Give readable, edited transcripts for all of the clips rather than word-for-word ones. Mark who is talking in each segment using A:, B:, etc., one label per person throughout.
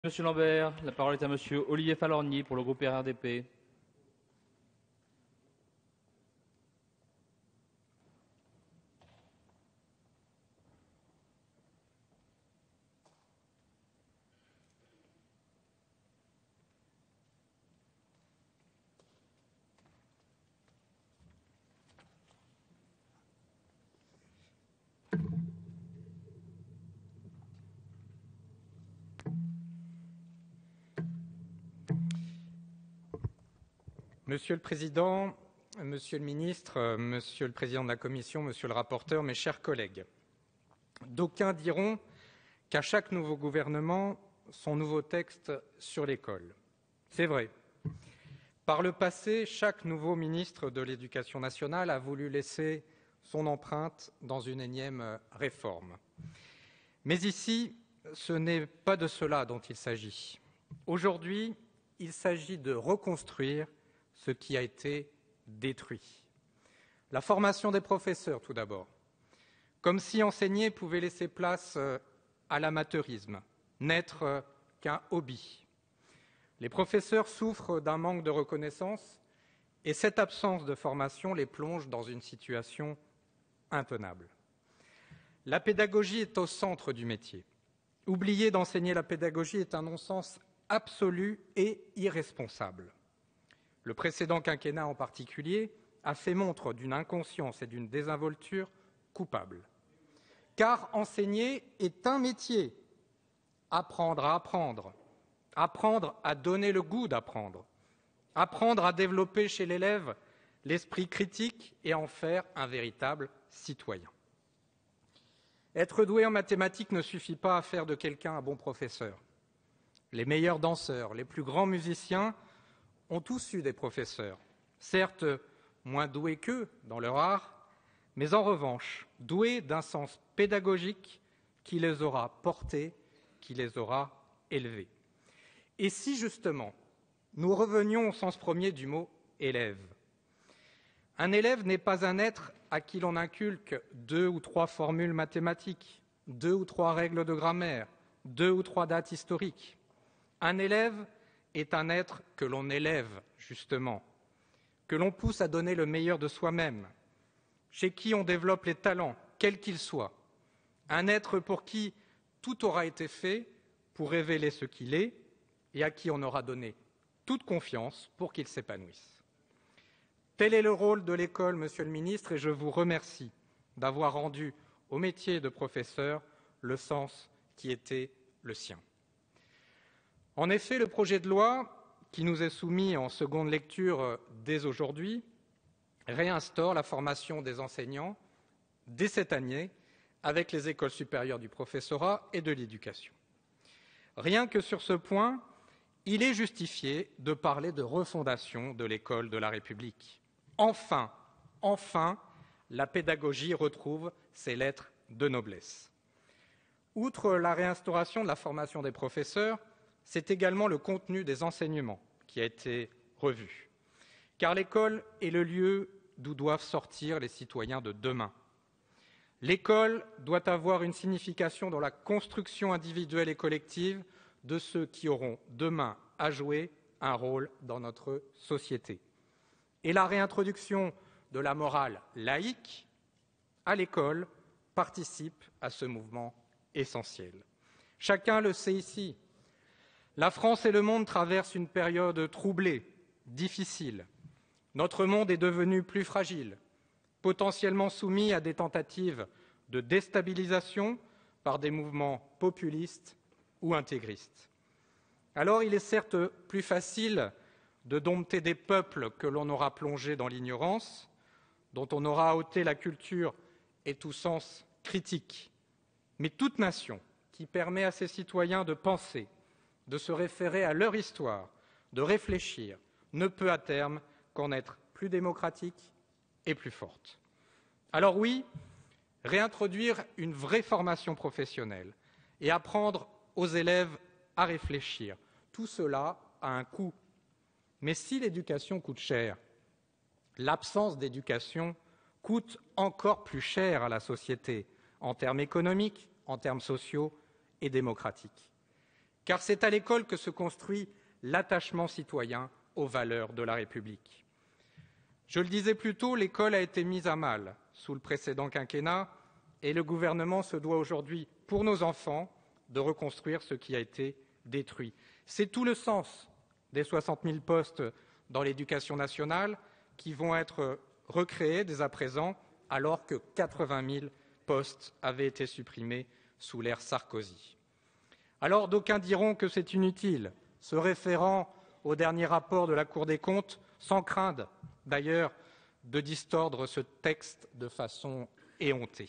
A: Monsieur Lambert, la parole est à Monsieur Olivier Falorni pour le groupe RRDP.
B: Monsieur le Président, Monsieur le Ministre, Monsieur le Président de la Commission, Monsieur le rapporteur, mes chers collègues, d'aucuns diront qu'à chaque nouveau gouvernement, son nouveau texte sur l'école. C'est vrai. Par le passé, chaque nouveau ministre de l'Éducation nationale a voulu laisser son empreinte dans une énième réforme. Mais ici, ce n'est pas de cela dont il s'agit. Aujourd'hui, il s'agit de reconstruire ce qui a été détruit. La formation des professeurs, tout d'abord. Comme si enseigner pouvait laisser place à l'amateurisme, n'être qu'un hobby. Les professeurs souffrent d'un manque de reconnaissance et cette absence de formation les plonge dans une situation intenable. La pédagogie est au centre du métier. Oublier d'enseigner la pédagogie est un non-sens absolu et irresponsable. Le précédent quinquennat en particulier a fait montre d'une inconscience et d'une désinvolture coupables. Car enseigner est un métier. Apprendre à apprendre, apprendre à donner le goût d'apprendre, apprendre à développer chez l'élève l'esprit critique et en faire un véritable citoyen. Être doué en mathématiques ne suffit pas à faire de quelqu'un un bon professeur. Les meilleurs danseurs, les plus grands musiciens ont tous eu des professeurs, certes moins doués qu'eux dans leur art, mais en revanche doués d'un sens pédagogique qui les aura portés, qui les aura élevés. Et si justement nous revenions au sens premier du mot élève, un élève n'est pas un être à qui l'on inculque 2 ou 3 formules mathématiques, 2 ou 3 règles de grammaire, 2 ou 3 dates historiques. Un élève est un être que l'on élève, justement, que l'on pousse à donner le meilleur de soi-même, chez qui on développe les talents, quels qu'ils soient. Un être pour qui tout aura été fait pour révéler ce qu'il est et à qui on aura donné toute confiance pour qu'il s'épanouisse. Tel est le rôle de l'école, Monsieur le Ministre, et je vous remercie d'avoir rendu au métier de professeur le sens qui était le sien. En effet, le projet de loi qui nous est soumis en seconde lecture dès aujourd'hui réinstaure la formation des enseignants dès cette année avec les écoles supérieures du professorat et de l'éducation. Rien que sur ce point, il est justifié de parler de refondation de l'école de la République. Enfin, la pédagogie retrouve ses lettres de noblesse. Outre la réinstauration de la formation des professeurs, c'est également le contenu des enseignements qui a été revu. Car l'école est le lieu d'où doivent sortir les citoyens de demain. L'école doit avoir une signification dans la construction individuelle et collective de ceux qui auront demain à jouer un rôle dans notre société. Et la réintroduction de la morale laïque à l'école participe à ce mouvement essentiel. Chacun le sait ici. La France et le monde traversent une période troublée, difficile. Notre monde est devenu plus fragile, potentiellement soumis à des tentatives de déstabilisation par des mouvements populistes ou intégristes. Alors il est certes plus facile de dompter des peuples que l'on aura plongés dans l'ignorance, dont on aura ôté la culture et tout sens critique. Mais toute nation qui permet à ses citoyens de penser, de se référer à leur histoire, de réfléchir, ne peut à terme qu'en être plus démocratique et plus forte. Alors oui, réintroduire une vraie formation professionnelle et apprendre aux élèves à réfléchir, tout cela a un coût. Mais si l'éducation coûte cher, l'absence d'éducation coûte encore plus cher à la société, en termes économiques, en termes sociaux et démocratiques. car c'est à l'école que se construit l'attachement citoyen aux valeurs de la République. Je le disais plus tôt, l'école a été mise à mal sous le précédent quinquennat et le gouvernement se doit aujourd'hui, pour nos enfants, de reconstruire ce qui a été détruit. C'est tout le sens des 60 000 postes dans l'éducation nationale qui vont être recréés dès à présent, alors que 80 000 postes avaient été supprimés sous l'ère Sarkozy. Alors d'aucuns diront que c'est inutile, se référant au dernier rapport de la Cour des comptes, sans craindre d'ailleurs de distordre ce texte de façon éhontée.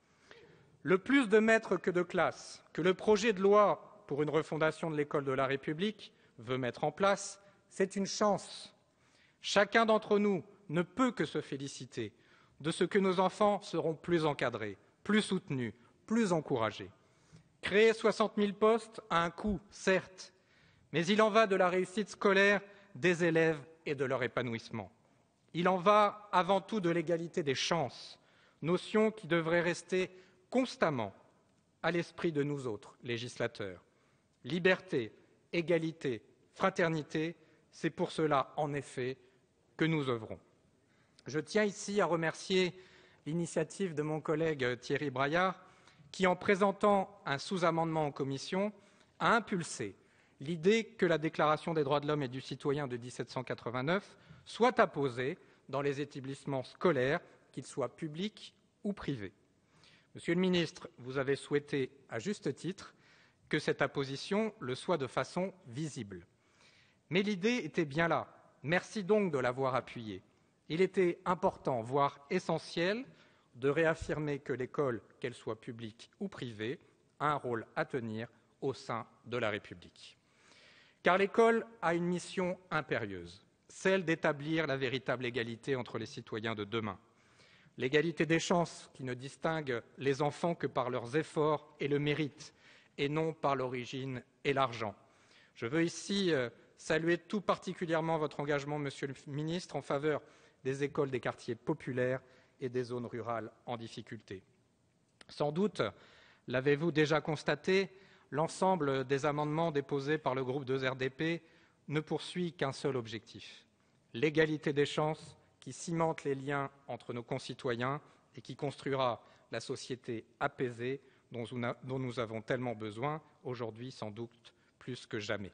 B: Le plus de maîtres que de classes que le projet de loi pour une refondation de l'école de la République veut mettre en place, c'est une chance. Chacun d'entre nous ne peut que se féliciter de ce que nos enfants seront plus encadrés, plus soutenus, plus encouragés. Créer 60 000 postes a un coût, certes, mais il en va de la réussite scolaire des élèves et de leur épanouissement. Il en va avant tout de l'égalité des chances, notion qui devrait rester constamment à l'esprit de nous autres, législateurs. Liberté, égalité, fraternité, c'est pour cela, en effet, que nous œuvrons. Je tiens ici à remercier l'initiative de mon collègue Thierry Braillard, qui, en présentant un sous-amendement en commission, a impulsé l'idée que la Déclaration des droits de l'homme et du citoyen de 1789 soit apposée dans les établissements scolaires, qu'ils soient publics ou privés. Monsieur le ministre, vous avez souhaité, à juste titre, que cette apposition le soit de façon visible. Mais l'idée était bien là. Merci donc de l'avoir appuyée. Il était important, voire essentiel, de réaffirmer que l'école, qu'elle soit publique ou privée, a un rôle à tenir au sein de la République. Car l'école a une mission impérieuse, celle d'établir la véritable égalité entre les citoyens de demain. L'égalité des chances qui ne distingue les enfants que par leurs efforts et le mérite, et non par l'origine et l'argent. Je veux ici saluer tout particulièrement votre engagement, Monsieur le ministre, en faveur des écoles des quartiers populaires et des zones rurales en difficulté. Sans doute l'avez-vous déjà constaté, l'ensemble des amendements déposés par le groupe 2RDP ne poursuit qu'un seul objectif, l'égalité des chances qui cimente les liens entre nos concitoyens et qui construira la société apaisée dont nous avons tellement besoin, aujourd'hui sans doute plus que jamais.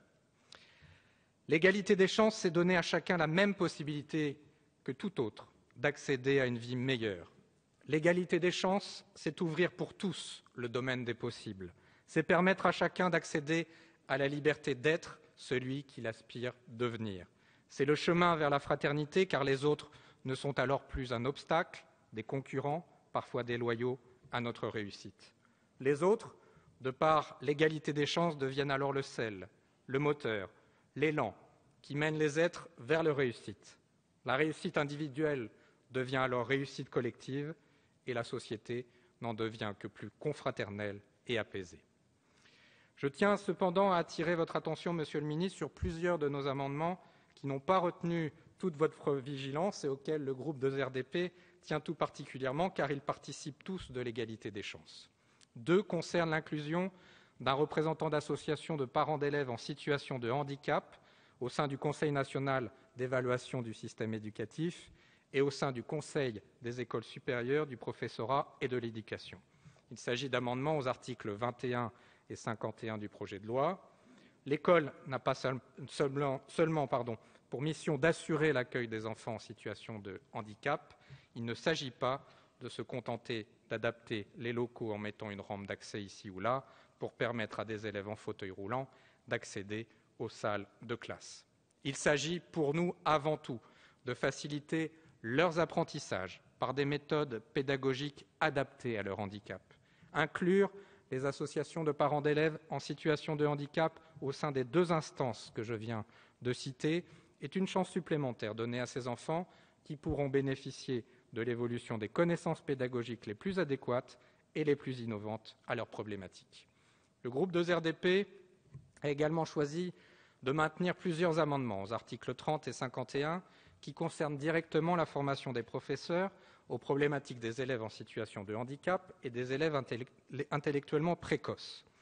B: L'égalité des chances, c'est donner à chacun la même possibilité que tout autre d'accéder à une vie meilleure. L'égalité des chances, c'est ouvrir pour tous le domaine des possibles. C'est permettre à chacun d'accéder à la liberté d'être celui qu'il aspire devenir. C'est le chemin vers la fraternité, car les autres ne sont alors plus un obstacle, des concurrents, parfois déloyaux, à notre réussite. Les autres, de par l'égalité des chances, deviennent alors le sel, le moteur, l'élan qui mène les êtres vers leur réussite. La réussite individuelle devient alors réussite collective et la société n'en devient que plus confraternelle et apaisée. Je tiens cependant à attirer votre attention, Monsieur le ministre, sur plusieurs de nos amendements qui n'ont pas retenu toute votre vigilance et auxquels le groupe 2RDP tient tout particulièrement car ils participent tous de l'égalité des chances. 2 concernent l'inclusion d'un représentant d'association de parents d'élèves en situation de handicap au sein du Conseil national d'évaluation du système éducatif et au sein du Conseil des écoles supérieures, du professorat et de l'éducation. Il s'agit d'amendements aux articles 21 et 51 du projet de loi. L'école n'a pas seulement pour mission d'assurer l'accueil des enfants en situation de handicap. Il ne s'agit pas de se contenter d'adapter les locaux en mettant une rampe d'accès ici ou là pour permettre à des élèves en fauteuil roulant d'accéder aux salles de classe. Il s'agit pour nous avant tout de faciliter leurs apprentissages par des méthodes pédagogiques adaptées à leur handicap. Inclure les associations de parents d'élèves en situation de handicap au sein des 2 instances que je viens de citer est une chance supplémentaire donnée à ces enfants qui pourront bénéficier de l'évolution des connaissances pédagogiques les plus adéquates et les plus innovantes à leurs problématiques. Le groupe 2RDP a également choisi de maintenir plusieurs amendements aux articles 30 et 51 qui concernent directement la formation des professeurs aux problématiques des élèves en situation de handicap et des élèves intellectuellement précoces.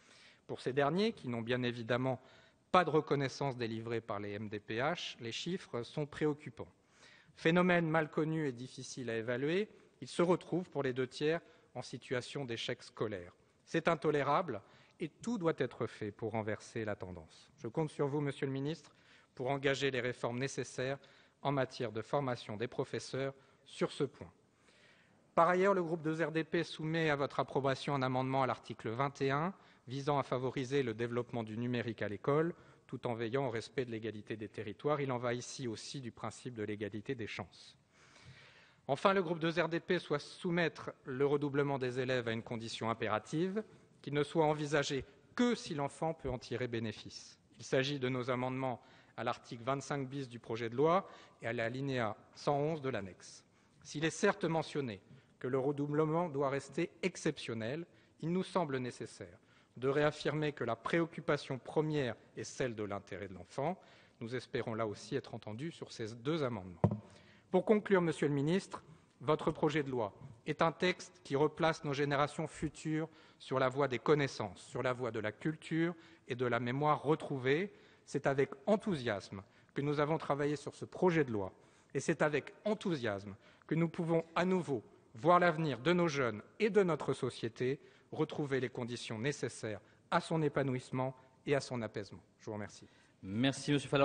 B: Pour ces derniers, qui n'ont bien évidemment pas de reconnaissance délivrée par les MDPH, les chiffres sont préoccupants. Phénomène mal connu et difficile à évaluer, ils se retrouvent pour les 2/3 en situation d'échec scolaire. C'est intolérable et tout doit être fait pour renverser la tendance. Je compte sur vous, Monsieur le Ministre, pour engager les réformes nécessaires en matière de formation des professeurs sur ce point. Par ailleurs, le groupe 2RDP soumet à votre approbation un amendement à l'article 21 visant à favoriser le développement du numérique à l'école, tout en veillant au respect de l'égalité des territoires. Il en va ici aussi du principe de l'égalité des chances. Enfin, le groupe 2RDP souhaite soumettre le redoublement des élèves à une condition impérative, qu'il ne soit envisagé que si l'enfant peut en tirer bénéfice. Il s'agit de nos amendements à l'article 25 bis du projet de loi et à l'alinéa 111 de l'annexe. S'il est certes mentionné que le redoublement doit rester exceptionnel, il nous semble nécessaire de réaffirmer que la préoccupation première est celle de l'intérêt de l'enfant. Nous espérons là aussi être entendus sur ces 2 amendements. Pour conclure, Monsieur le Ministre, votre projet de loi est un texte qui replace nos générations futures sur la voie des connaissances, sur la voie de la culture et de la mémoire retrouvée. C'est avec enthousiasme que nous avons travaillé sur ce projet de loi et c'est avec enthousiasme que nous pouvons à nouveau voir l'avenir de nos jeunes et de notre société retrouver les conditions nécessaires à son épanouissement et à son apaisement. Je vous remercie.
A: Merci, Monsieur Falorni.